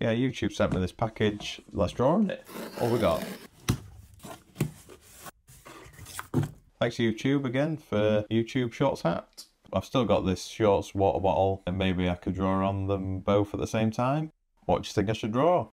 Yeah, YouTube sent me this package. Let's draw on it. What we got? Thanks YouTube again for YouTube Shorts hat. I've still got this Shorts water bottle and maybe I could draw on them both at the same time. What do you think I should draw?